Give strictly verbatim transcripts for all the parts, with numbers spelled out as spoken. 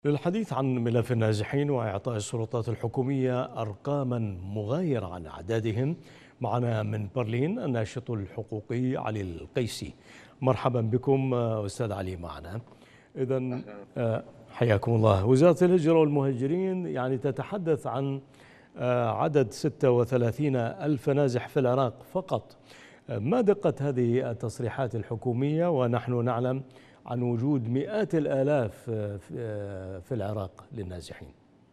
للحديث عن ملف النازحين وإعطاء السلطات الحكومية أرقاما مغايرة عن أعدادهم، معنا من برلين الناشط الحقوقي علي القيسي. مرحبا بكم أستاذ علي معنا. إذن حياكم الله. وزارة الهجرة والمهاجرين يعني تتحدث عن عدد ستة وثلاثين ألف نازح في العراق فقط. ما دقة هذه التصريحات الحكومية ونحن نعلم عن وجود مئات الآلاف في العراق للنازحين؟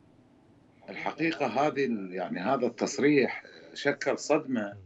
الحقيقة هذه يعني هذا التصريح شكل صدمة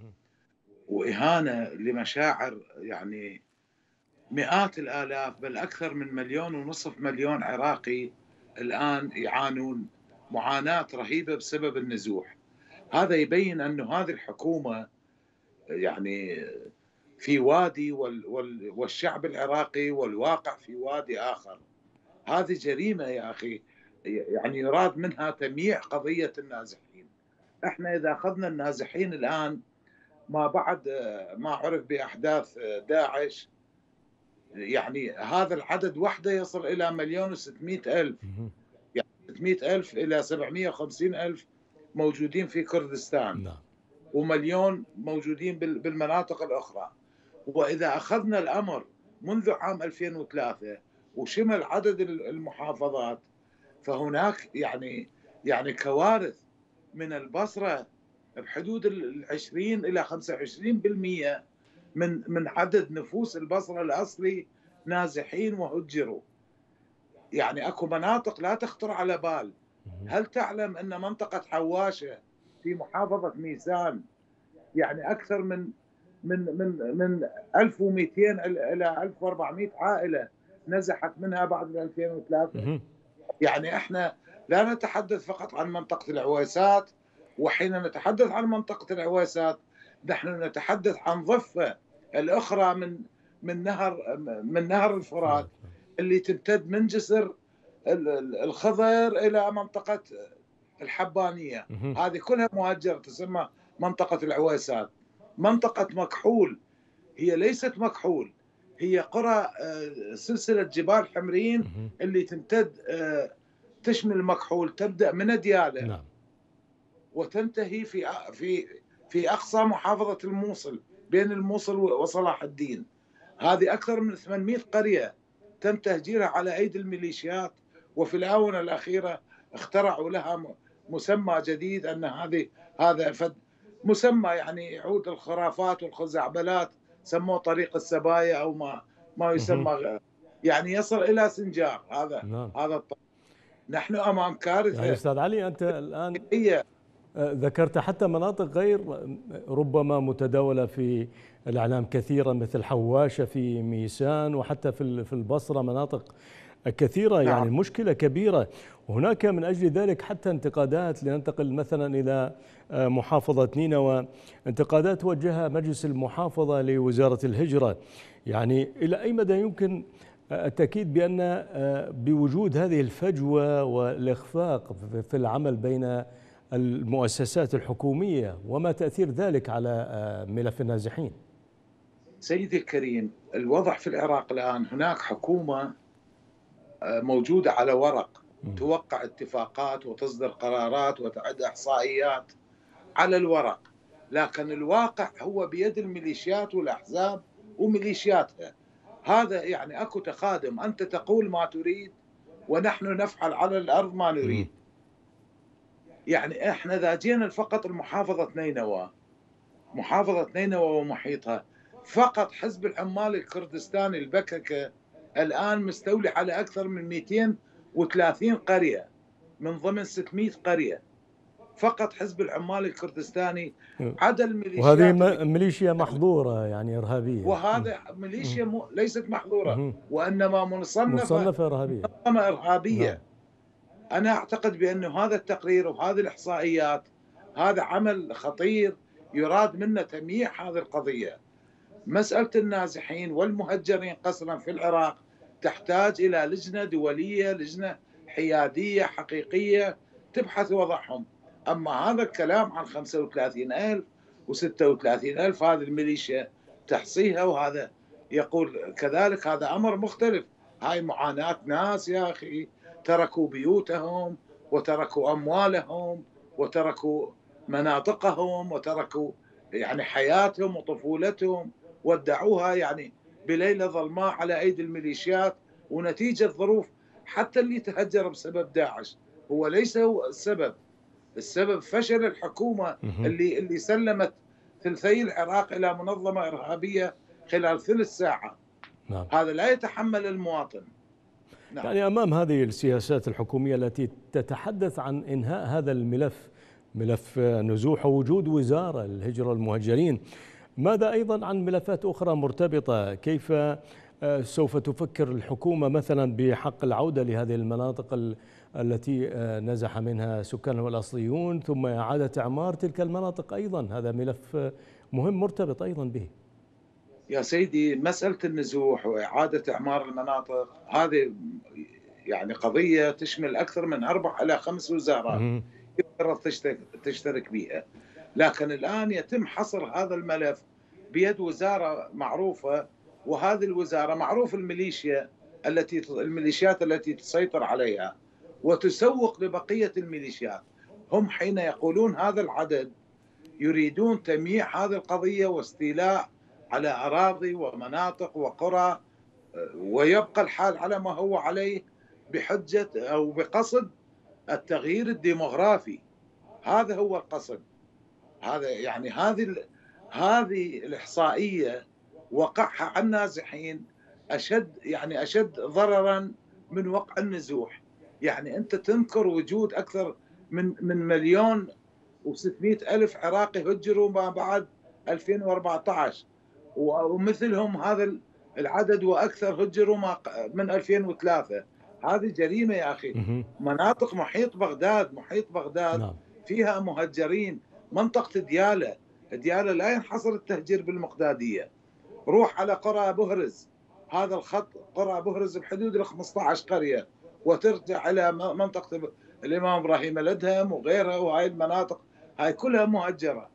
وإهانة لمشاعر يعني مئات الآلاف بل أكثر من مليون ونصف مليون عراقي الآن يعانون معاناة رهيبة بسبب النزوح. هذا يبين أن هذه الحكومة يعني في وادي والشعب العراقي والواقع في وادي آخر. هذه جريمة يا أخي، يعني يراد منها تمييع قضية النازحين. احنا إذا أخذنا النازحين الآن ما بعد ما عرف بأحداث داعش، يعني هذا العدد وحده يصل إلى مليون وستمائة ألف، يعني ستمائة ألف إلى سبعمائة وخمسين ألف موجودين في كردستان ومليون موجودين بالمناطق الأخرى. وإذا أخذنا الأمر منذ عام ألفين وثلاثة وشمل عدد المحافظات، فهناك يعني يعني كوارث من البصرة بحدود العشرين إلى خمسة وعشرين بالمئة من من عدد نفوس البصرة الأصلي نازحين وهجروا. يعني أكو مناطق لا تخطر على بال. هل تعلم أن منطقة حواشة في محافظة ميسان يعني أكثر من من من من ألف ومئتين إلى ألف وأربعمائة عائلة نزحت منها بعد ألفين وثلاثة؟ يعني احنا لا نتحدث فقط عن منطقة العويسات، وحين نتحدث عن منطقة العويسات نحن نتحدث عن ضفة الأخرى من من نهر من نهر الفرات اللي تمتد من جسر الخضر إلى منطقة الحبانية. هذه كلها مهجرة تسمى منطقة العويسات. منطقة مكحول هي ليست مكحول، هي قرى سلسلة جبال حمرين اللي تمتد تشمل مكحول، تبدأ من ديالى نعم. وتنتهي في في في أقصى محافظة الموصل بين الموصل وصلاح الدين. هذه أكثر من ثمانمائة قرية تم تهجيرها على أيدي الميليشيات، وفي الآونة الأخيرة اخترعوا لها مسمى جديد أن هذه هذا فد مسمى يعني يعود الخرافات والخزعبلات، سموه طريق السبايا أو ما ما يسمى يعني يصل إلى سنجار. هذا نعم. هذا الطريق. نحن أمام كارثة. يعني أستاذ علي أنت الآن هي ذكرت حتى مناطق غير ربما متداولة في الإعلام كثيرا مثل حواشة في ميسان وحتى في في البصرة مناطق كثيرة. يعني نعم. المشكلة كبيرة، وهناك من أجل ذلك حتى انتقادات. لننتقل مثلا إلى محافظة نينوى، انتقادات وجهها مجلس المحافظة لوزارة الهجرة. يعني إلى أي مدى يمكن التأكيد بأن بوجود هذه الفجوة والإخفاق في العمل بين المؤسسات الحكومية وما تأثير ذلك على ملف النازحين؟ سيدي الكريم، الوضع في العراق الآن هناك حكومة موجودة على ورق، توقع اتفاقات وتصدر قرارات وتعد إحصائيات على الورق، لكن الواقع هو بيد الميليشيات والأحزاب وميليشياتها. هذا يعني أكو تقادم، أنت تقول ما تريد ونحن نفعل على الأرض ما نريد. يعني إحنا إذا جينا فقط المحافظة نينوى، محافظة نينوى ومحيطها، فقط حزب العمال الكردستاني البككة الآن مستولي على أكثر من مئتين وثلاثين قرية من ضمن ستمائة قرية. فقط حزب العمال الكردستاني عدا الميليشيات، وهذه ميليشيا محظورة يعني إرهابية، وهذا ميليشيا م... ليست محظورة وإنما مصنفة مصنفة إرهابية إرهابية نعم. أنا أعتقد بأن هذا التقرير وهذه الإحصائيات هذا عمل خطير يراد منه تمييع هذه القضية. مسألة النازحين والمهجرين قسرا في العراق تحتاج إلى لجنة دولية، لجنة حيادية حقيقية تبحث وضعهم. أما هذا الكلام عن خمسة وثلاثين ألف وستة وثلاثين ألف هذه الميليشيا تحصيها وهذا يقول كذلك، هذا أمر مختلف. هاي معاناة ناس يا أخي تركوا بيوتهم وتركوا أموالهم وتركوا مناطقهم وتركوا يعني حياتهم وطفولتهم، ودعوها يعني بليلة ظلماء على أيدي الميليشيات. ونتيجة ظروف، حتى اللي تهجر بسبب داعش هو ليس هو السبب، السبب فشل الحكومة اللي اللي سلمت ثلثي العراق إلى منظمة إرهابية خلال ثلث ساعة. نعم. هذا لا يتحمل المواطن. نعم. يعني أمام هذه السياسات الحكومية التي تتحدث عن إنهاء هذا الملف، ملف نزوح ووجود وزارة الهجرة والمهجرين، ماذا أيضا عن ملفات أخرى مرتبطة؟ كيف سوف تفكر الحكومة مثلا بحق العودة لهذه المناطق التي نزح منها سكانها الأصليون، ثم إعادة إعمار تلك المناطق أيضا؟ هذا ملف مهم مرتبط أيضا به. يا سيدي، مسألة النزوح وإعادة إعمار المناطق هذه يعني قضية تشمل أكثر من أربع إلى خمس وزارات يفترض تشترك بها، لكن الآن يتم حصر هذا الملف بيد وزارة معروفة، وهذه الوزارة معروف الميليشيا التي الميليشيات التي تسيطر عليها وتسوق لبقية الميليشيات. هم حين يقولون هذا العدد يريدون تمييع هذه القضية واستيلاء على أراضي ومناطق وقرى، ويبقى الحال على ما هو عليه بحجة أو بقصد التغيير الديموغرافي. هذا هو القصد. هذا يعني هذه هذه الإحصائية وقعها على النازحين أشد يعني أشد ضررا من وقع النزوح. يعني أنت تنكر وجود أكثر من من مليون وستمائة ألف عراقي هجروا ما بعد ألفين وأربعة عشر، ومثلهم هذا العدد وأكثر هجروا من ألفين وثلاثة. هذه جريمة يا أخي. مناطق محيط بغداد محيط بغداد فيها مهجرين. منطقة ديالى ديالى لا ينحصر التهجير بالمقدادية. روح على قرى بهرز، هذا الخط قرى بهرز بحدود ال خمسة عشر قرية، وترجع إلى منطقة الإمام إبراهيم الأدهم وغيرها، وهاي المناطق هاي كلها مهجرة.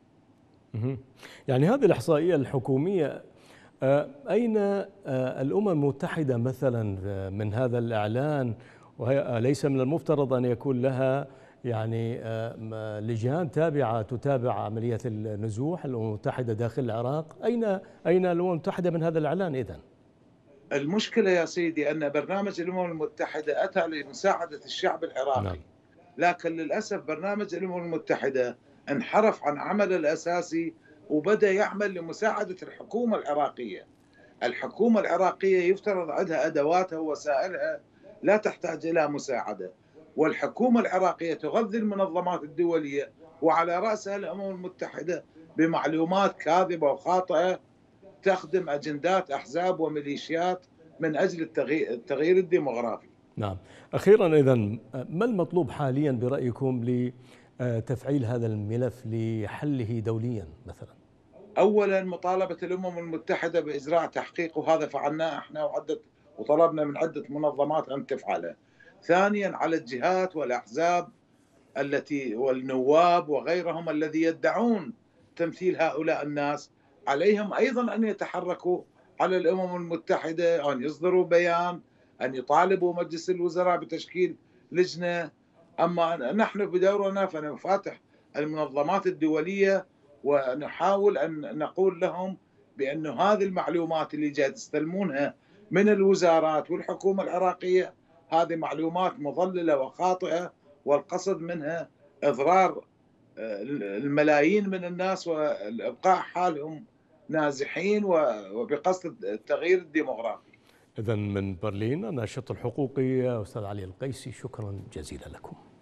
يعني هذه الإحصائية الحكومية أين الأمم المتحدة مثلا من هذا الإعلان؟ وليس من المفترض أن يكون لها يعني لجان تابعة تتابع عملية النزوح الأمم المتحدة داخل العراق؟ أين أين الأمم المتحدة من هذا الإعلان إذن؟ المشكلة يا سيدي أن برنامج الأمم المتحدة أتى لمساعدة الشعب العراقي. نعم. لكن للأسف برنامج الأمم المتحدة انحرف عن عمله الأساسي وبدأ يعمل لمساعدة الحكومة العراقية. الحكومة العراقية يفترض عندها أدواتها ووسائلها لا تحتاج إلى مساعدة، والحكومة العراقية تغذي المنظمات الدولية وعلى رأسها الأمم المتحدة بمعلومات كاذبة وخاطئة تخدم أجندات أحزاب وميليشيات من أجل التغيير, التغيير الديموغرافي. نعم. أخيرا إذن ما المطلوب حاليا برأيكم لتفعيل هذا الملف لحله دوليا مثلا؟ أولا مطالبة الأمم المتحدة بإجراء تحقيق، وهذا فعلناه احنا وعدة وطلبنا من عدة منظمات أن تفعله. ثانيا على الجهات والأحزاب التي والنواب وغيرهم الذي يدعون تمثيل هؤلاء الناس، عليهم أيضا أن يتحركوا على الأمم المتحدة، أن يصدروا بيان، أن يطالبوا مجلس الوزراء بتشكيل لجنة. أما نحن بدورنا فنفاتح المنظمات الدولية ونحاول أن نقول لهم بأن هذه المعلومات اللي جاي تستلمونها من الوزارات والحكومة العراقية هذه معلومات مضللة وخاطئة، والقصد منها إضرار الملايين من الناس وإبقاء حالهم نازحين وبقصد التغيير الديموغرافي. إذن من برلين الناشط الحقوقي أستاذ علي القيسي، شكرا جزيلا لكم.